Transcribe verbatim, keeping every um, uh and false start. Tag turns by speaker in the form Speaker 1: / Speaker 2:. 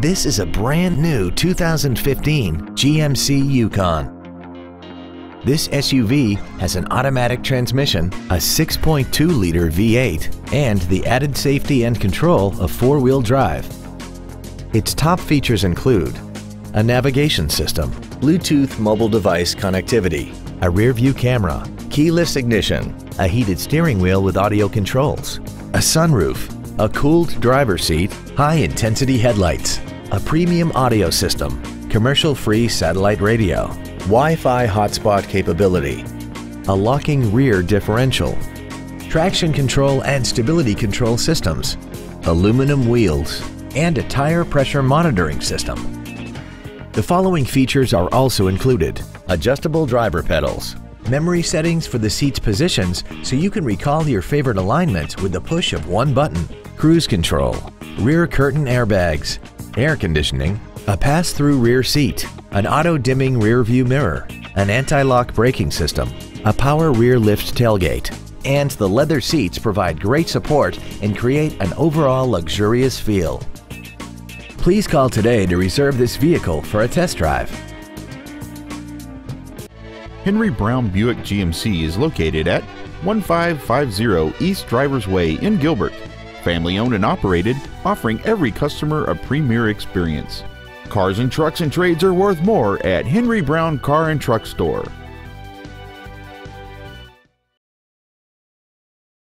Speaker 1: This is a brand new two thousand fifteen G M C Yukon. This S U V has an automatic transmission, a six point two liter V eight, and the added safety and control of four-wheel drive. Its top features include a navigation system, Bluetooth mobile device connectivity, a rear-view camera, keyless ignition, a heated steering wheel with audio controls, a sunroof, a cooled driver's seat, high-intensity headlights, a premium audio system, commercial-free satellite radio, Wi-Fi hotspot capability, a locking rear differential, traction control and stability control systems, aluminum wheels, and a tire pressure monitoring system. The following features are also included: adjustable driver pedals, memory settings for the seat's positions so you can recall your favorite alignment with the push of one button, cruise control, rear curtain airbags, air conditioning, a pass-through rear seat, an auto-dimming rear-view mirror, an anti-lock braking system, a power rear lift tailgate, and the leather seats provide great support and create an overall luxurious feel. Please call today to reserve this vehicle for a test drive.
Speaker 2: Henry Brown Buick G M C is located at one five five zero East Drivers Way in Gilbert. Family owned and operated, offering every customer a premier experience. Cars and trucks and trades are worth more at Henry Brown Car and Truck Store.